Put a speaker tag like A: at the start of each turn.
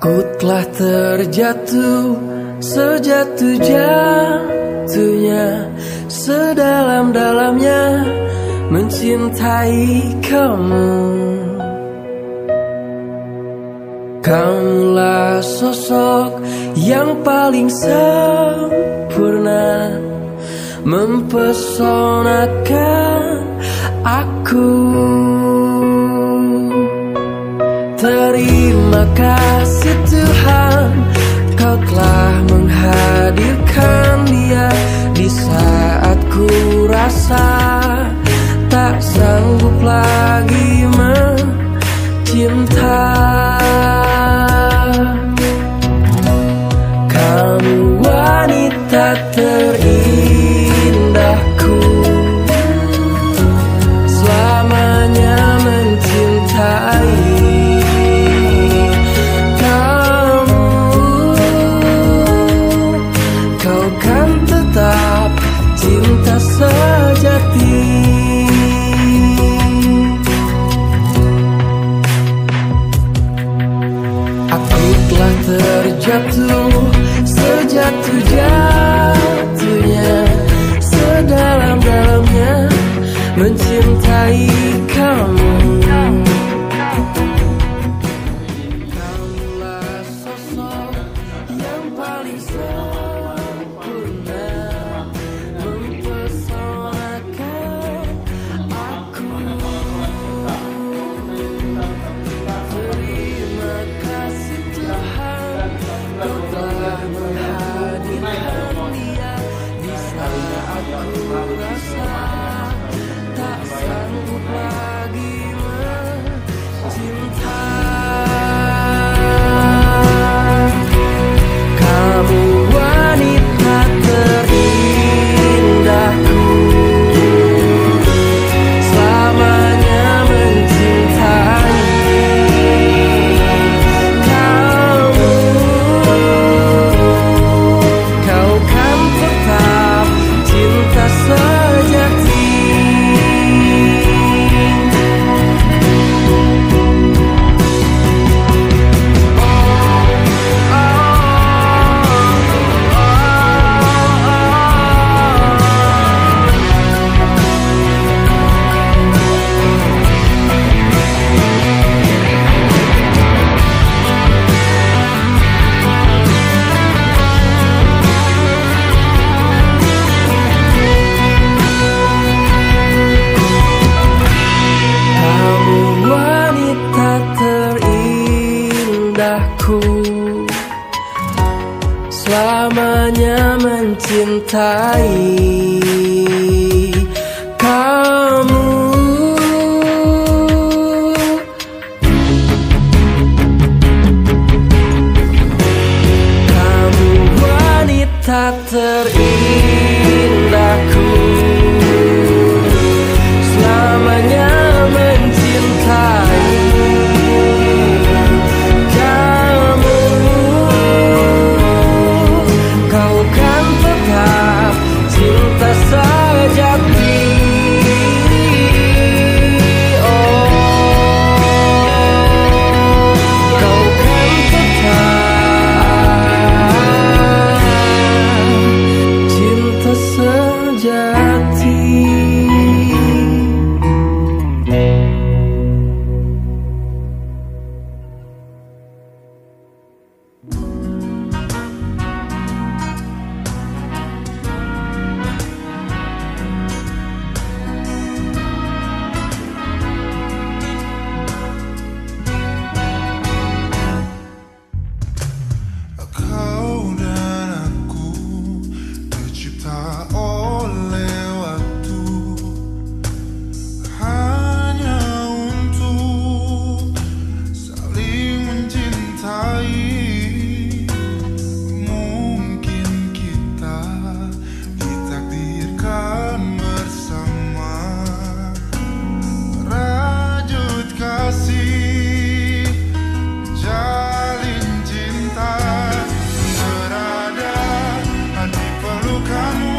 A: Aku telah terjatuh sejatuh-jatuhnya, sedalam-dalamnya mencintai kamu. Kamulah sosok yang paling sempurna, mempesonakan aku. Terima kasih Tuhan, Kau telah menghadirkan dia di saat ku rasa tak sanggup lagi mencinta. Kamu wanita terindahku, selamanya mencintai. Cinta sejati. Aku telah terjatuh sejatuh-jatuhnya, sedalam-dalamnya mencintai kamu. Kamulah sosok yang paling sempurna, mempesonakan aku. Terima kasih Tuhan, Kau telah menghadirkan dia di saat aku rasa tak sanggup lagi mencinta. Kamu wanita terindahku, selamanya mencintai. Kau kan tetap cinta sejati. Selamanya mencintai kamu. Kamu wanita terindahku, selamanya mencintai. Cinta sejati. Oh, kau kan tetap cinta sejati. Jalin cinta berada di pelukanmu.